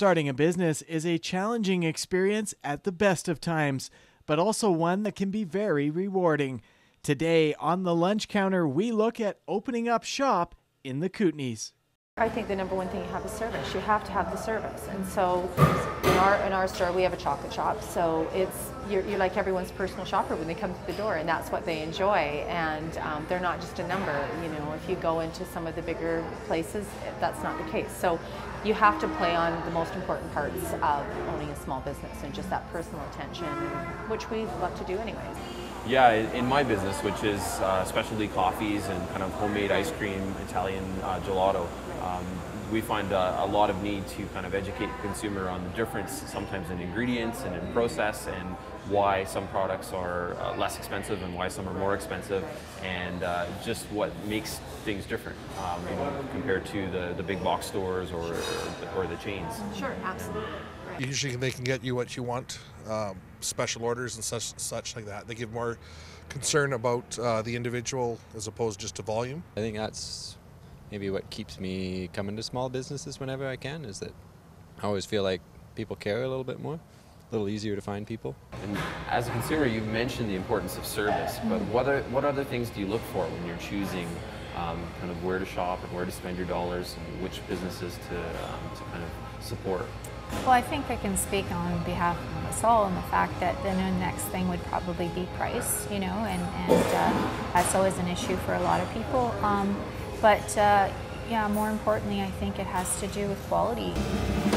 Starting a business is a challenging experience at the best of times, but also one that can be very rewarding. Today on the lunch counter, we look at opening up shop in the Kootenays. I think the number one thing you have is service. You have to have the service, and so in our store we have a chocolate shop. So you're like everyone's personal shopper when they come through the door, and that's what they enjoy. And they're not just a number. You know, if you go into some of the bigger places, that's not the case. So you have to play on the most important parts of owning a small business and just that personal attention, which we love to do anyways. Yeah, in my business, which is specialty coffees and kind of homemade ice cream, Italian gelato, we find a lot of need to kind of educate the consumer on the difference sometimes in ingredients and in process, and why some products are less expensive and why some are more expensive, and just what makes things different compared to the big box stores or the chains. Sure, absolutely. Usually they can get you what you want, special orders and such like that. They give more concern about the individual as opposed just to volume. I think that's maybe what keeps me coming to small businesses whenever I can, is that I always feel like people care a little bit more, a little easier to find people. And as a consumer, you mentioned the importance of service, but what other things do you look for when you're choosing kind of where to shop and where to spend your dollars and which businesses to kind of support? Well, I think I can speak on behalf of us all in the fact that the next thing would probably be price, you know, and that's always an issue for a lot of people. But yeah, more importantly, I think it has to do with quality.